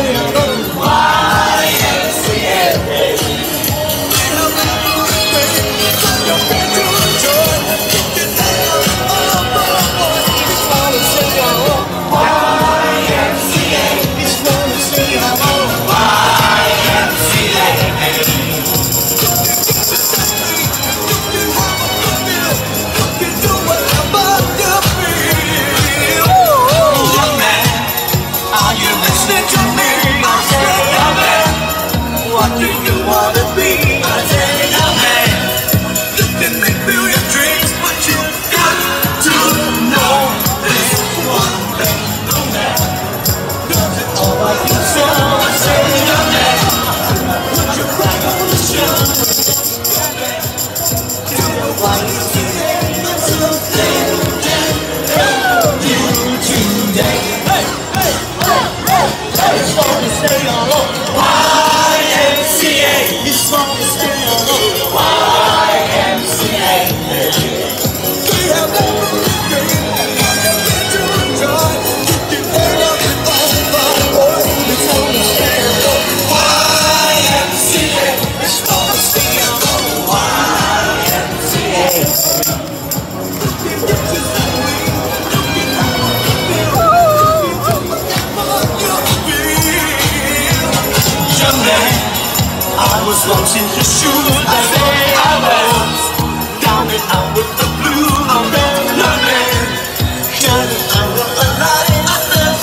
I was once in the shoes, I say I was down and out with the blue, I'm very lonely. Shining out of the light, I felt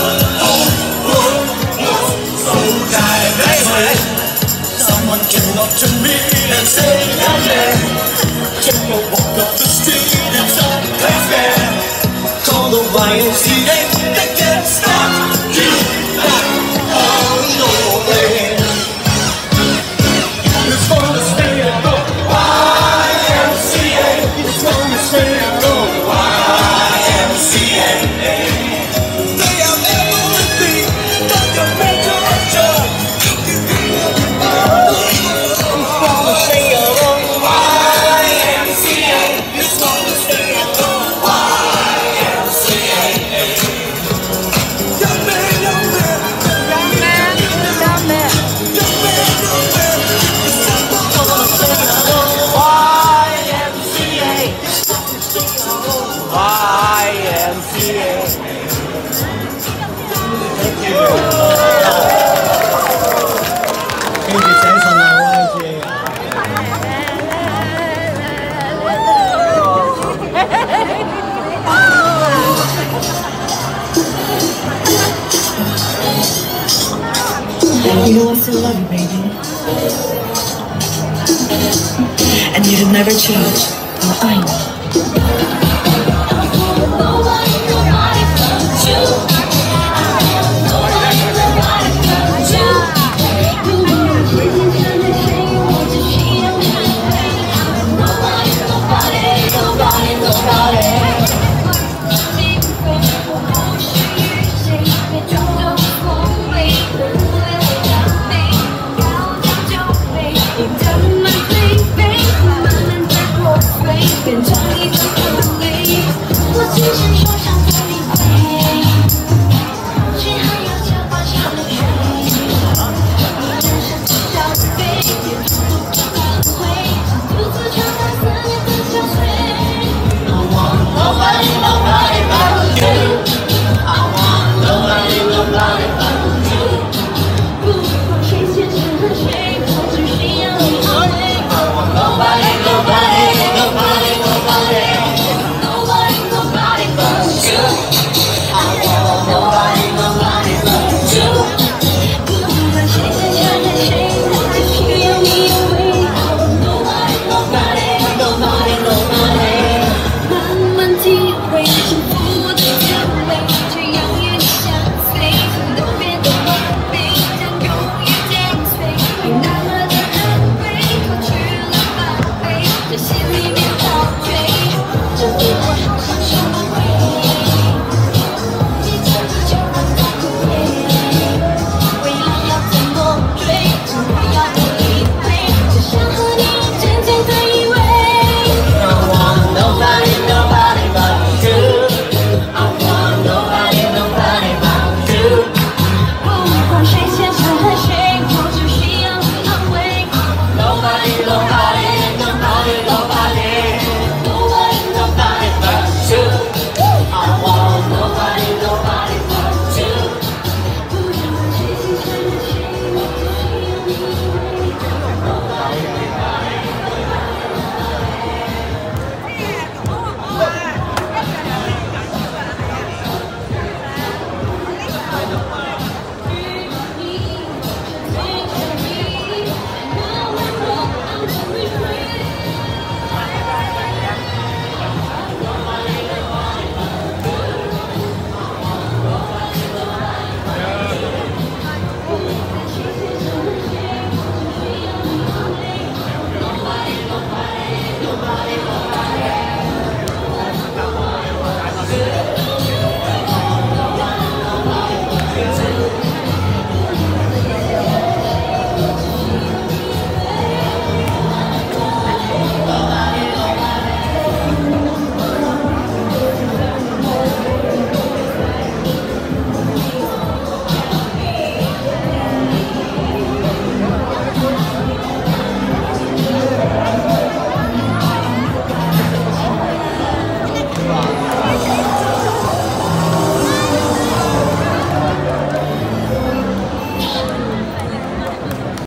so tired. Someone came up to me and said, young man, take a walk up the street in some place there. Call the YMCA, they can't stop you back on your way. You know I still love you, baby. And you'd never change. Well, I know.